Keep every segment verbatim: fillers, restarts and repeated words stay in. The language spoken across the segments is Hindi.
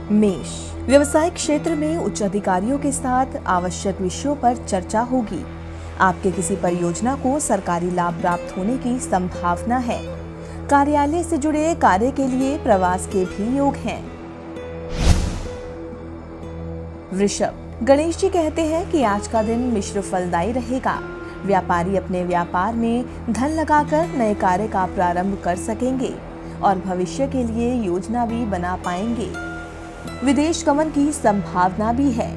मेष, व्यवसायिक क्षेत्र में उच्च अधिकारियों के साथ आवश्यक विषयों पर चर्चा होगी। आपके किसी परियोजना को सरकारी लाभ प्राप्त होने की संभावना है। कार्यालय से जुड़े कार्य के लिए प्रवास के भी योग हैं। वृषभ, गणेश जी कहते हैं कि आज का दिन मिश्र फलदायी रहेगा। व्यापारी अपने व्यापार में धन लगाकर नए कार्य का प्रारंभ कर सकेंगे और भविष्य के लिए योजना भी बना पाएंगे। विदेश गमन की संभावना भी है।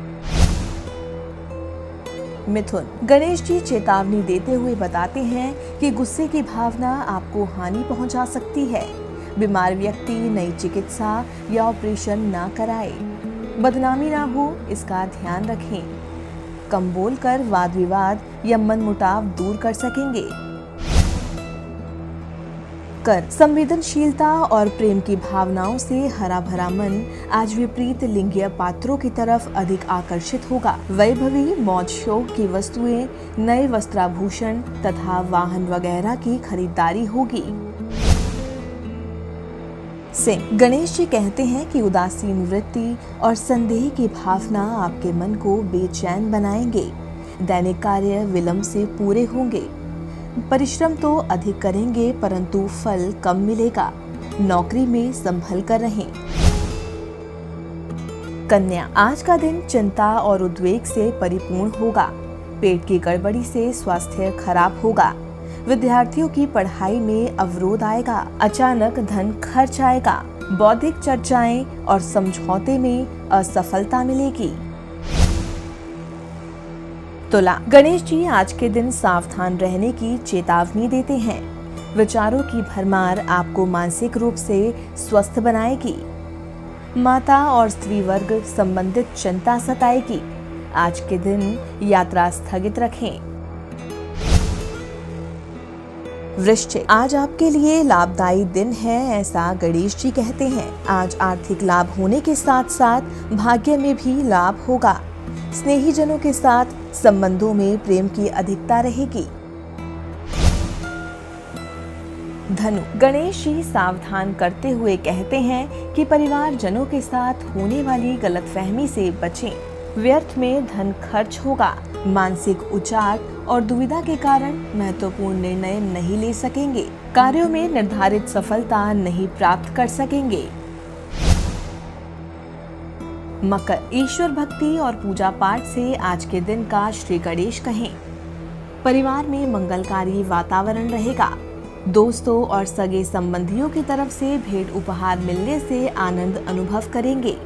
मिथुन, गणेश जी चेतावनी देते हुए बताते हैं कि गुस्से की भावना आपको हानि पहुंचा सकती है। बीमार व्यक्ति नई चिकित्सा या ऑपरेशन ना कराए। बदनामी ना हो, इसका ध्यान रखें। कम बोलकर वाद विवाद या मनमुटाव दूर कर सकेंगे। कर, संवेदनशीलता और प्रेम की भावनाओं से हरा भरा मन आज विपरीत लिंगीय पात्रों की तरफ अधिक आकर्षित होगा। वैभवी मौज शौक की वस्तुएं, नए वस्त्राभूषण तथा वाहन वगैरह की खरीदारी होगी। सिंह, गणेश जी कहते हैं कि उदासीन वृत्ति और संदेह की भावना आपके मन को बेचैन बनाएंगे। दैनिक कार्य विलंब से पूरे होंगे। परिश्रम तो अधिक करेंगे परंतु फल कम मिलेगा। नौकरी में संभल कर रहें। कन्या, आज का दिन चिंता और उद्वेग से परिपूर्ण होगा। पेट की गड़बड़ी से स्वास्थ्य खराब होगा। विद्यार्थियों की पढ़ाई में अवरोध आएगा। अचानक धन खर्च आएगा। बौद्धिक चर्चाएं और समझौते में असफलता मिलेगी। तुला, गणेश जी आज के दिन सावधान रहने की चेतावनी देते हैं। विचारों की भरमार आपको मानसिक रूप से स्वस्थ बनाएगी। माता और स्त्री वर्ग संबंधित चिंता सताएगी। आज के दिन यात्रा स्थगित रखें। वृश्चिक, आज आपके लिए लाभदायी दिन है, ऐसा गणेश जी कहते हैं। आज आर्थिक लाभ होने के साथ साथ भाग्य में भी लाभ होगा। स्नेही जनों के साथ संबंधों में प्रेम की अधिकता रहेगी। धनु, गणेश जी सावधान करते हुए कहते हैं कि परिवार जनों के साथ होने वाली गलतफहमी से बचें। व्यर्थ में धन खर्च होगा। मानसिक उचाट और दुविधा के कारण महत्वपूर्ण निर्णय नहीं ले सकेंगे। कार्यों में निर्धारित सफलता नहीं प्राप्त कर सकेंगे। मकर, ईश्वर भक्ति और पूजा पाठ से आज के दिन का श्री गणेश कहें। परिवार में मंगलकारी वातावरण रहेगा। दोस्तों और सगे संबंधियों की तरफ से भेंट उपहार मिलने से आनंद अनुभव करेंगे।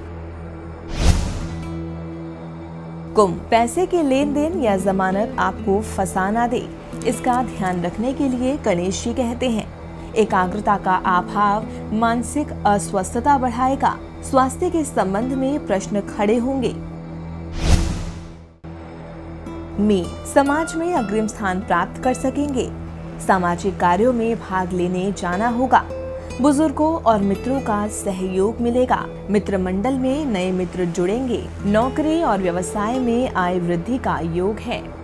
कुंभ, पैसे के लेन देन या जमानत आपको फंसा ना दे, इसका ध्यान रखने के लिए गणेश जी कहते हैं। एकाग्रता का अभाव मानसिक अस्वस्थता बढ़ाएगा। स्वास्थ्य के संबंध में प्रश्न खड़े होंगे। मीन, समाज में अग्रिम स्थान प्राप्त कर सकेंगे। सामाजिक कार्यों में भाग लेने जाना होगा। बुजुर्गों और मित्रों का सहयोग मिलेगा। मित्र मंडल में नए मित्र जुड़ेंगे। नौकरी और व्यवसाय में आय वृद्धि का योग है।